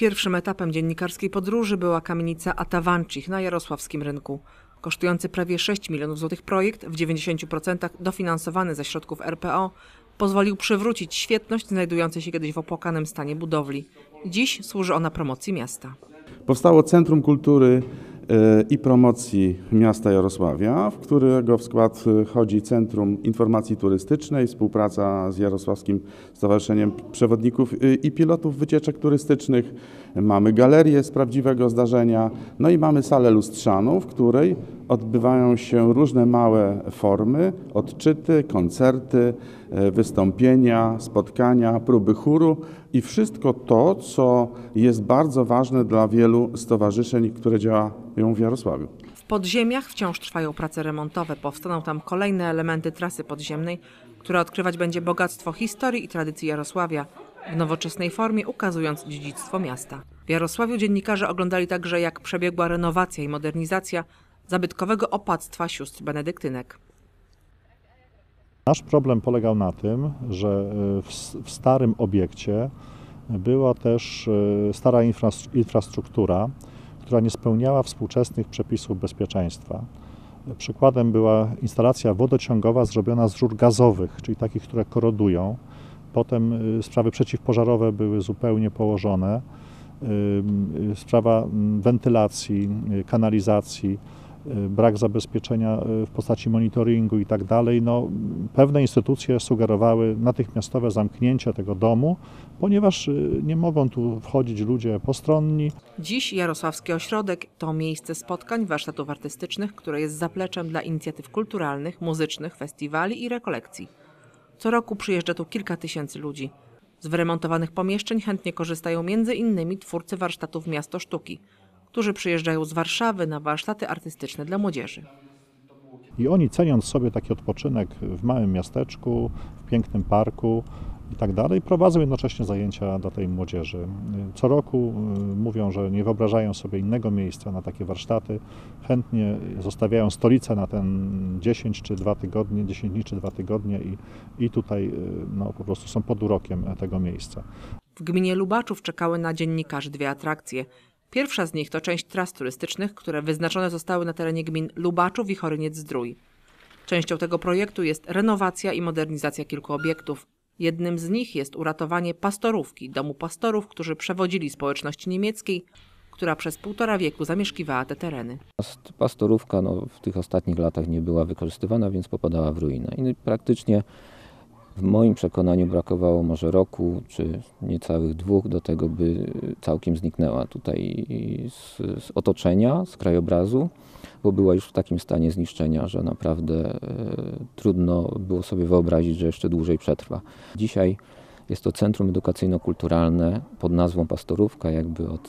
Pierwszym etapem dziennikarskiej podróży była kamienica Atawanchich na Jarosławskim Rynku. Kosztujący prawie 6 milionów złotych projekt, w 90% dofinansowany ze środków RPO, pozwolił przywrócić świetność znajdującej się kiedyś w opłakanym stanie budowli. Dziś służy ona promocji miasta. Powstało Centrum Kultury i Promocji Miasta Jarosławia, w którego w skład wchodzi Centrum Informacji Turystycznej, współpraca z Jarosławskim Stowarzyszeniem Przewodników i Pilotów Wycieczek Turystycznych. Mamy galerię z prawdziwego zdarzenia, no i mamy salę lustrzaną, w której odbywają się różne małe formy, odczyty, koncerty, wystąpienia, spotkania, próby chóru i wszystko to, co jest bardzo ważne dla wielu stowarzyszeń, które działają w Jarosławiu. W podziemiach wciąż trwają prace remontowe. Powstaną tam kolejne elementy trasy podziemnej, która odkrywać będzie bogactwo historii i tradycji Jarosławia, w nowoczesnej formie ukazując dziedzictwo miasta. W Jarosławiu dziennikarze oglądali także, jak przebiegła renowacja i modernizacja zabytkowego opactwa sióstr benedyktynek. Nasz problem polegał na tym, że w starym obiekcie była też stara infrastruktura, która nie spełniała współczesnych przepisów bezpieczeństwa. Przykładem była instalacja wodociągowa zrobiona z rur gazowych, czyli takich, które korodują. Potem sprawy przeciwpożarowe były zupełnie położone. Sprawa wentylacji, kanalizacji, brak zabezpieczenia w postaci monitoringu i tak dalej. Pewne instytucje sugerowały natychmiastowe zamknięcie tego domu, ponieważ nie mogą tu wchodzić ludzie postronni. Dziś Jarosławski Ośrodek to miejsce spotkań, warsztatów artystycznych, które jest zapleczem dla inicjatyw kulturalnych, muzycznych, festiwali i rekolekcji. Co roku przyjeżdża tu kilka tysięcy ludzi. Z wyremontowanych pomieszczeń chętnie korzystają m.in. twórcy warsztatów Miasto Sztuki, którzy przyjeżdżają z Warszawy na warsztaty artystyczne dla młodzieży. I oni, ceniąc sobie taki odpoczynek w małym miasteczku, w pięknym parku i tak dalej, prowadzą jednocześnie zajęcia dla tej młodzieży. Co roku mówią, że nie wyobrażają sobie innego miejsca na takie warsztaty. Chętnie zostawiają stolicę na ten 10 dni czy 2 tygodnie i tutaj po prostu są pod urokiem tego miejsca. W gminie Lubaczów czekały na dziennikarzy 2 atrakcje. Pierwsza z nich to część tras turystycznych, które wyznaczone zostały na terenie gmin Lubaczów i Choryniec-Zdrój. Częścią tego projektu jest renowacja i modernizacja kilku obiektów. Jednym z nich jest uratowanie Pastorówki, domu pastorów, którzy przewodzili społeczności niemieckiej, która przez 1,5 wieku zamieszkiwała te tereny. Pastorówka w tych ostatnich latach nie była wykorzystywana, więc popadała w ruinę. I praktycznie w moim przekonaniu brakowało może roku, czy niecałych 2 do tego, by całkiem zniknęła tutaj z otoczenia, z krajobrazu, bo była już w takim stanie zniszczenia, że naprawdę trudno było sobie wyobrazić, że jeszcze dłużej przetrwa. Dzisiaj jest to centrum edukacyjno-kulturalne pod nazwą Pastorówka, jakby od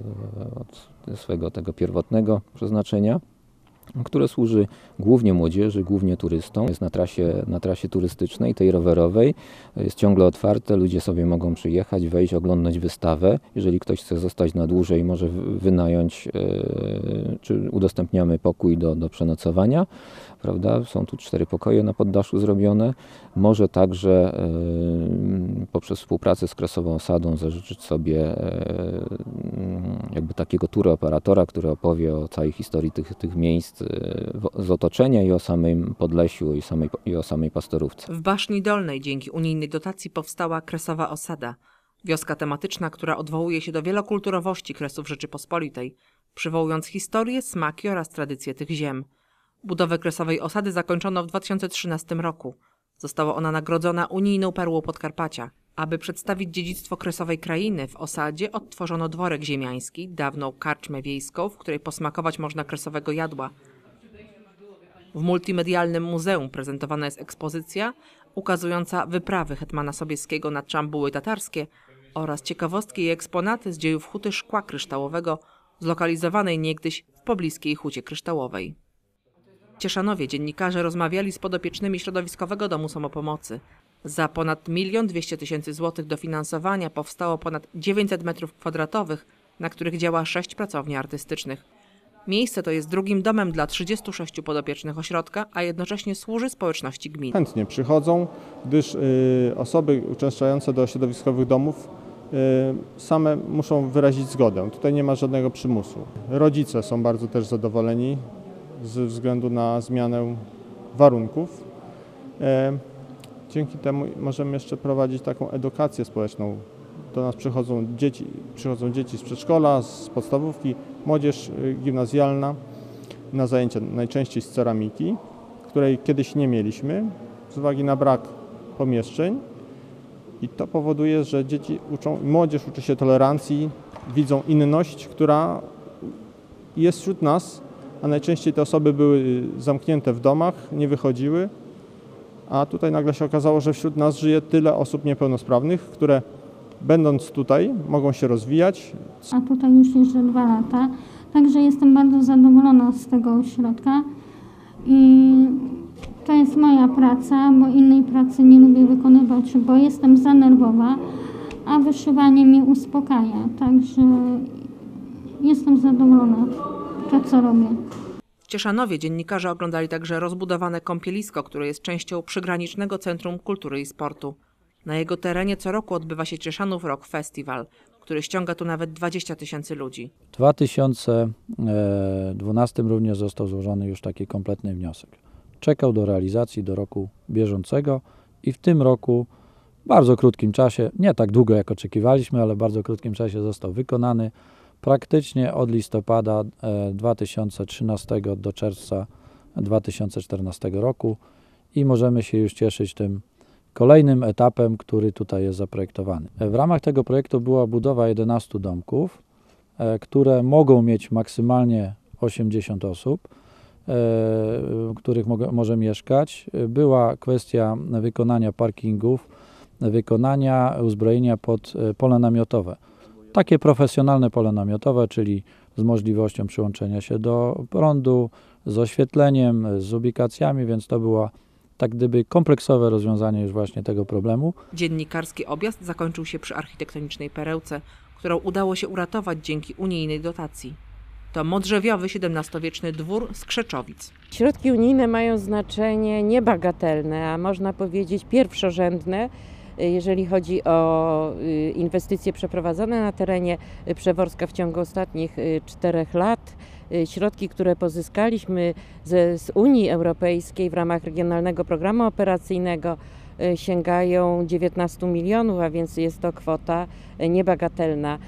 swego tego pierwotnego przeznaczenia, które służy głównie młodzieży, głównie turystom. Jest na trasie turystycznej, tej rowerowej. Jest ciągle otwarte, ludzie sobie mogą przyjechać, wejść, oglądać wystawę. Jeżeli ktoś chce zostać na dłużej, może wynająć, czy udostępniamy pokój do przenocowania. Prawda? Są tu 4 pokoje na poddaszu zrobione. Może także poprzez współpracę z Kresową Osadą zażyczyć sobie jakby takiego turoperatora, który opowie o całej historii tych miejsc z otoczenia i o samym Podlesiu i o samej Pastorówce. W Baszni Dolnej dzięki unijnej dotacji powstała Kresowa Osada. Wioska tematyczna, która odwołuje się do wielokulturowości Kresów Rzeczypospolitej, przywołując historię, smaki oraz tradycje tych ziem. Budowę Kresowej Osady zakończono w 2013 roku. Została ona nagrodzona unijną perłą Podkarpacia. Aby przedstawić dziedzictwo kresowej krainy, w osadzie odtworzono dworek ziemiański, dawną karczmę wiejską, w której posmakować można kresowego jadła. W multimedialnym muzeum prezentowana jest ekspozycja ukazująca wyprawy hetmana Sobieskiego na Czambuły tatarskie oraz ciekawostki i eksponaty z dziejów huty szkła kryształowego, zlokalizowanej niegdyś w pobliskiej hucie kryształowej. W Cieszanowie dziennikarze rozmawiali z podopiecznymi Środowiskowego Domu Samopomocy. Za ponad 1 200 000 złotych dofinansowania powstało ponad 900 m2, na których działa 6 pracowni artystycznych. Miejsce to jest drugim domem dla 36 podopiecznych ośrodka, a jednocześnie służy społeczności gmin. Chętnie przychodzą, gdyż osoby uczęszczające do środowiskowych domów same muszą wyrazić zgodę. Tutaj nie ma żadnego przymusu. Rodzice są bardzo też zadowoleni ze względu na zmianę warunków. Dzięki temu możemy jeszcze prowadzić taką edukację społeczną. Do nas przychodzą dzieci z przedszkola, z podstawówki, młodzież gimnazjalna na zajęcia najczęściej z ceramiki, której kiedyś nie mieliśmy z uwagi na brak pomieszczeń. I to powoduje, że młodzież uczy się tolerancji, widzą inność, która jest wśród nas, a najczęściej te osoby były zamknięte w domach, nie wychodziły, a tutaj nagle się okazało, że wśród nas żyje tyle osób niepełnosprawnych, które będąc tutaj mogą się rozwijać. A tutaj już jeżdżę 2 lata, także jestem bardzo zadowolona z tego ośrodka i to jest moja praca, bo innej pracy nie lubię wykonywać, bo jestem za nerwowa, a wyszywanie mnie uspokaja, także jestem zadowolona z tego, co robię. W Cieszanowie dziennikarze oglądali także rozbudowane kąpielisko, które jest częścią przygranicznego Centrum Kultury i Sportu. Na jego terenie co roku odbywa się Cieszanów Rock Festival, który ściąga tu nawet 20 000 ludzi. W 2012 również został złożony już taki kompletny wniosek. Czekał do realizacji do roku bieżącego i w tym roku w bardzo krótkim czasie, nie tak długo jak oczekiwaliśmy, ale w bardzo krótkim czasie został wykonany. Praktycznie od listopada 2013 do czerwca 2014 roku i możemy się już cieszyć tym kolejnym etapem, który tutaj jest zaprojektowany. W ramach tego projektu była budowa 11 domków, które mogą mieć maksymalnie 80 osób, w których może mieszkać. Była kwestia wykonania parkingów, wykonania uzbrojenia pod pole namiotowe. Takie profesjonalne pole namiotowe, czyli z możliwością przyłączenia się do prądu, z oświetleniem, z ubikacjami, więc to było tak gdyby kompleksowe rozwiązanie już właśnie tego problemu. Dziennikarski objazd zakończył się przy architektonicznej perełce, którą udało się uratować dzięki unijnej dotacji. To modrzewiowy XVII-wieczny dwór z Krzeczowic. Środki unijne mają znaczenie niebagatelne, a można powiedzieć pierwszorzędne, jeżeli chodzi o inwestycje przeprowadzone na terenie Przeworska w ciągu ostatnich 4 lat. Środki, które pozyskaliśmy z Unii Europejskiej w ramach Regionalnego Programu Operacyjnego sięgają 19 milionów, a więc jest to kwota niebagatelna.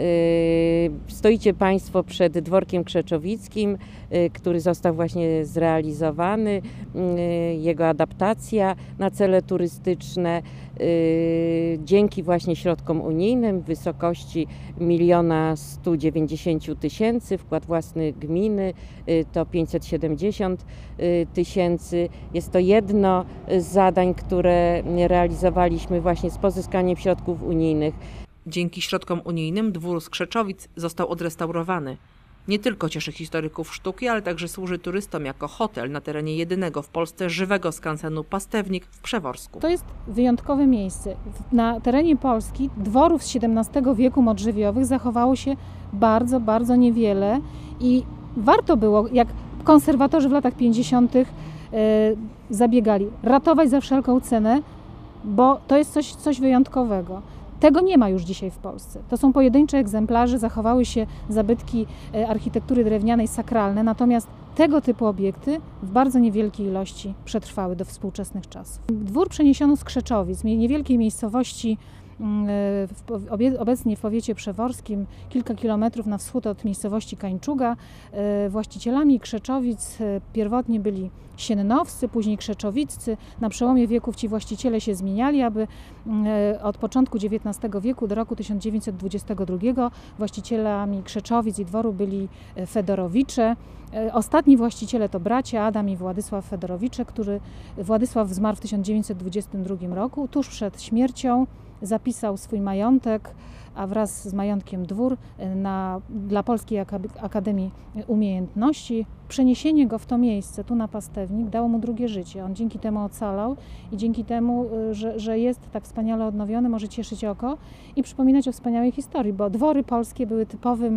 Stoicie Państwo przed dworkiem krzeczowickim, który został właśnie zrealizowany, jego adaptacja na cele turystyczne dzięki właśnie środkom unijnym w wysokości 1 190 000, wkład własny gminy to 570 000. Jest to jedno z zadań, które realizowaliśmy właśnie z pozyskaniem środków unijnych. Dzięki środkom unijnym dwór z Krzeczowic został odrestaurowany. Nie tylko cieszy historyków sztuki, ale także służy turystom jako hotel na terenie jedynego w Polsce żywego skansenu Pastewnik w Przeworsku. To jest wyjątkowe miejsce. Na terenie Polski dworów z XVII wieku modrzewiowych zachowało się bardzo, bardzo niewiele i warto było, jak konserwatorzy w latach 50. Zabiegali, ratować za wszelką cenę, bo to jest coś wyjątkowego. Tego nie ma już dzisiaj w Polsce. To są pojedyncze egzemplarze, zachowały się zabytki architektury drewnianej sakralne, natomiast tego typu obiekty w bardzo niewielkiej ilości przetrwały do współczesnych czasów. Dwór przeniesiono z Krzeczowic, niewielkiej miejscowości, obecnie w powiecie przeworskim, kilka kilometrów na wschód od miejscowości Kańczuga. Właścicielami Krzeczowic pierwotnie byli siennowscy, później krzeczowiccy. Na przełomie wieków ci właściciele się zmieniali, aby od początku XIX wieku do roku 1922 właścicielami Krzeczowic i dworu byli Fedorowicze. Ostatni właściciele to bracia Adam i Władysław Fedorowicze, Władysław zmarł w 1922 roku. Tuż przed śmiercią zapisał swój majątek, a wraz z majątkiem dwór dla Polskiej Akademii Umiejętności. Przeniesienie go w to miejsce, tu na Pastewnik, dało mu drugie życie. On dzięki temu ocalał i dzięki temu, że jest tak wspaniale odnowiony, może cieszyć oko i przypominać o wspaniałej historii, bo dwory polskie były typowym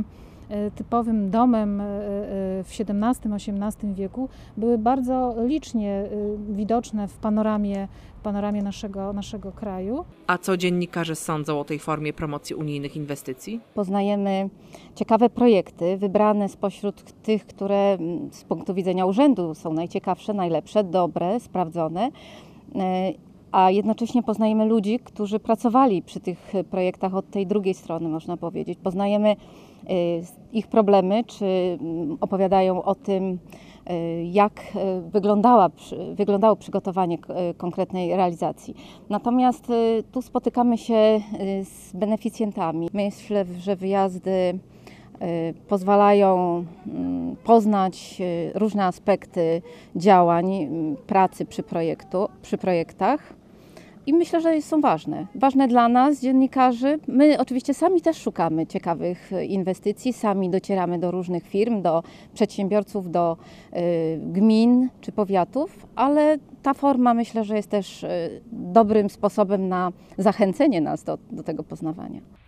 typowym domem w XVII-XVIII wieku, były bardzo licznie widoczne w panoramie naszego kraju. A co dziennikarze sądzą o tej formie promocji unijnych inwestycji? Poznajemy ciekawe projekty, wybrane spośród tych, które z punktu widzenia urzędu są najciekawsze, najlepsze, dobre, sprawdzone, a jednocześnie poznajemy ludzi, którzy pracowali przy tych projektach od tej drugiej strony, można powiedzieć. Poznajemy ich problemy, czy opowiadają o tym, jak wyglądało przygotowanie konkretnej realizacji. Natomiast tu spotykamy się z beneficjentami. Myślę, że wyjazdy pozwalają poznać różne aspekty działań, pracy przy projektach. I myślę, że są ważne. Ważne dla nas, dziennikarzy. My oczywiście sami też szukamy ciekawych inwestycji, sami docieramy do różnych firm, do przedsiębiorców, do gmin czy powiatów, ale ta forma myślę, że jest też dobrym sposobem na zachęcenie nas do tego poznawania.